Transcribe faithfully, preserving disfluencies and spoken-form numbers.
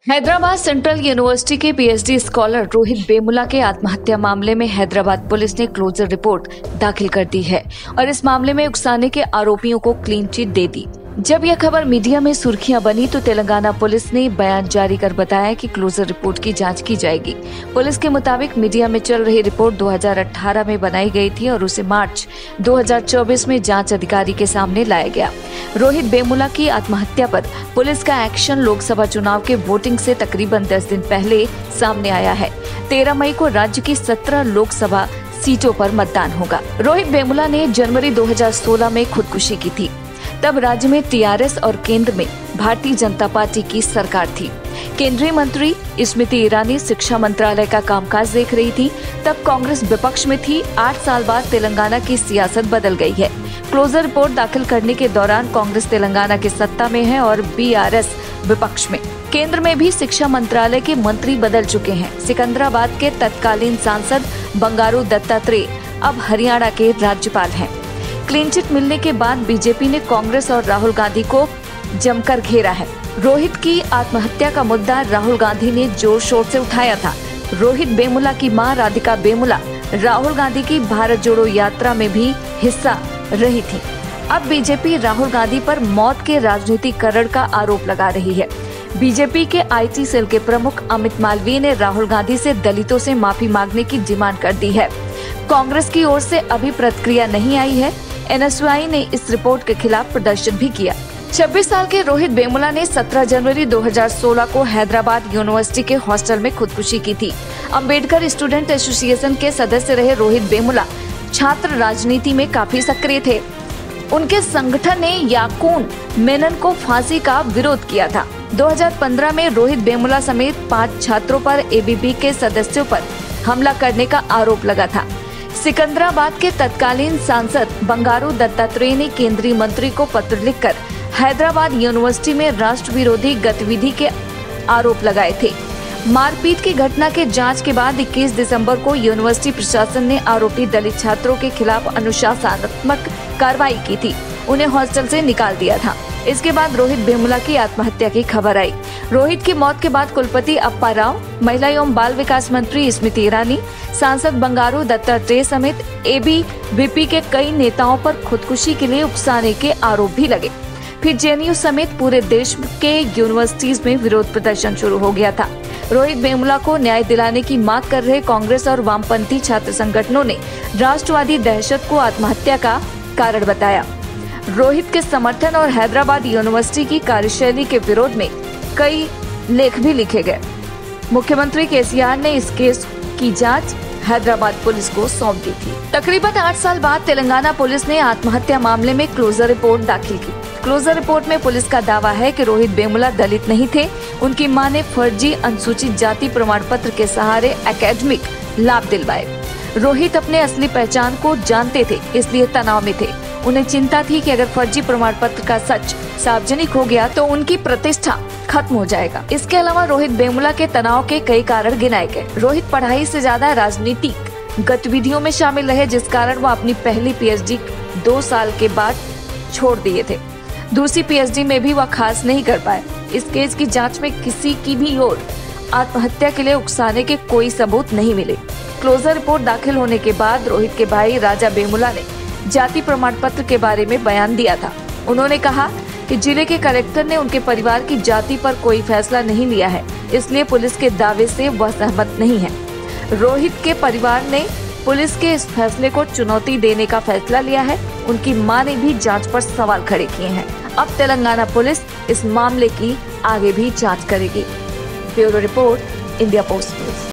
Hyderabad central university के PhD scholar Rohit Vemula के आत्महत्या मामले में हैदराबाद पुलिस ने क्लोजर रिपोर्ट दाखिल कर दी है और इस मामले में उकसाने के आरोपियों को क्लीन चिट दे दी। जब यह खबर मीडिया में सुर्खियां बनी तो तेलंगाना पुलिस ने बयान जारी कर बताया कि क्लोजर रिपोर्ट की जांच की जाएगी। पुलिस के मुताबिक मीडिया में चल रही रिपोर्ट दो हज़ार अठारह में बनाई गई थी और उसे मार्च दो हज़ार चौबीस में जांच अधिकारी के सामने लाया गया। रोहित वेमुला की आत्महत्या पर पुलिस का एक्शन लोकसभा चुनाव के वोटिंग से तकरीबन दस दिन पहले सामने आया है। तेरह मई को राज्य की सत्रह लोकसभा सीटों पर मतदान होगा। रोहित वेमुला ने जनवरी दो हज़ार सोलह में खुदकुशी की थी। तब राज्य में टीआरएस और केंद्र में भारतीय जनता पार्टी की सरकार थी। केंद्रीय मंत्री स्मृति ईरानी शिक्षा मंत्रालय का कामकाज देख रही थी। तब कांग्रेस विपक्ष में थी। आठ साल बाद तेलंगाना की सियासत बदल गई है। क्लोजर रिपोर्ट दाखिल करने के दौरान कांग्रेस तेलंगाना की सत्ता में है और बीआरएस विपक्ष में। केंद्र में भी शिक्षा मंत्रालय के मंत्री बदल चुके हैं। सिकंदराबाद के तत्कालीन सांसद बंगारू दत्तात्रेय अब हरियाणा के राज्यपाल हैं। क्लीन चिट मिलने के बाद बीजेपी ने कांग्रेस और राहुल गांधी को जमकर घेरा है। रोहित की आत्महत्या का मुद्दा राहुल गांधी ने जोर शोर से उठाया था। रोहित वेमुला की मां राधिका वेमुला राहुल गांधी की भारत जोड़ो यात्रा में भी हिस्सा रही थी। अब बीजेपी राहुल गांधी पर मौत के राजनीतिकरण का आरोप लगा रही है। बीजेपी के आईटी सेल के प्रमुख अमित मालवीय ने राहुल गांधी से दलितों से माफी मांगने की डिमांड कर दी है। कांग्रेस की ओर से अभी प्रतिक्रिया नहीं आई है। एनएसयूआई ने इस रिपोर्ट के खिलाफ प्रदर्शन भी किया। छब्बीस साल के रोहित वेमुला ने सत्रह जनवरी दो हज़ार सोलह को हैदराबाद यूनिवर्सिटी के हॉस्टल में खुदकुशी की थी। अंबेडकर स्टूडेंट एसोसिएशन के सदस्य रहे रोहित वेमुला छात्र राजनीति में काफी सक्रिय थे। उनके संगठन ने याकून मेनन को फांसी का विरोध किया था। दो हज़ार पंद्रह में रोहित वेमुला समेत पाँच छात्रों पर एबीवी के सदस्यों पर हमला करने का आरोप लगा था। सिकंदराबाद के तत्कालीन सांसद बंगारू दत्तात्रेय ने केंद्रीय मंत्री को पत्र लिखकर हैदराबाद यूनिवर्सिटी में राष्ट्र विरोधी गतिविधि के आरोप लगाए थे। मारपीट की घटना के जांच के बाद इक्कीस दिसंबर को यूनिवर्सिटी प्रशासन ने आरोपी दलित छात्रों के खिलाफ अनुशासनात्मक कार्रवाई की थी। उन्हें हॉस्टल से निकाल दिया था। इसके बाद रोहित वेमुला की आत्महत्या की खबर आई। रोहित की मौत के बाद कुलपति अप्पा राव, महिला एवं बाल विकास मंत्री स्मृति ईरानी, सांसद बंगारू दत्तात्रेय समेत एबीवीपी के कई नेताओं पर खुदकुशी के लिए उकसाने के आरोप भी लगे। फिर जेएनयू समेत पूरे देश के यूनिवर्सिटीज में विरोध प्रदर्शन शुरू हो गया था। रोहित वेमुला को न्याय दिलाने की मांग कर रहे कांग्रेस और वामपंथी छात्र संगठनों ने राष्ट्रवादी दहशत को आत्महत्या का कारण बताया। रोहित के समर्थन और हैदराबाद यूनिवर्सिटी की कार्यशैली के विरोध में कई लेख भी लिखे गए। मुख्यमंत्री केसीआर ने इस केस की जांच हैदराबाद पुलिस को सौंप दी थी। तकरीबन आठ साल बाद तेलंगाना पुलिस ने आत्महत्या मामले में क्लोजर रिपोर्ट दाखिल की। क्लोजर रिपोर्ट में पुलिस का दावा है कि रोहित वेमुला दलित नहीं थे। उनकी मां ने फर्जी अनुसूचित जाति प्रमाण पत्र के सहारे एकेडमिक लाभ दिलवाए। रोहित अपने असली पहचान को जानते थे, इसलिए तनाव में थे। उन्हें चिंता थी कि अगर फर्जी प्रमाण पत्र का सच सार्वजनिक हो गया तो उनकी प्रतिष्ठा खत्म हो जाएगा। इसके अलावा रोहित वेमुला के तनाव के कई कारण गिनाए गए। रोहित पढ़ाई से ज्यादा राजनीतिक गतिविधियों में शामिल रहे, जिस कारण वो अपनी पहली पीएचडी दो साल के बाद छोड़ दिए थे। दूसरी पीएचडी में भी वह खास नहीं कर पाए। इस केस की जांच में किसी की भी ओर आत्महत्या के लिए उकसाने के कोई सबूत नहीं मिले। क्लोजर रिपोर्ट दाखिल होने के बाद रोहित के भाई राजा वेमुला ने जाति प्रमाण पत्र के बारे में बयान दिया था। उन्होंने कहा कि जिले के कलेक्टर ने उनके परिवार की जाति पर कोई फैसला नहीं लिया है, इसलिए पुलिस के दावे से वह सहमत नहीं है। रोहित के परिवार ने पुलिस के इस फैसले को चुनौती देने का फैसला लिया है। उनकी मां ने भी जांच पर सवाल खड़े किए हैं। अब तेलंगाना पुलिस इस मामले की आगे भी जांच करेगी। Bureau report, India post news.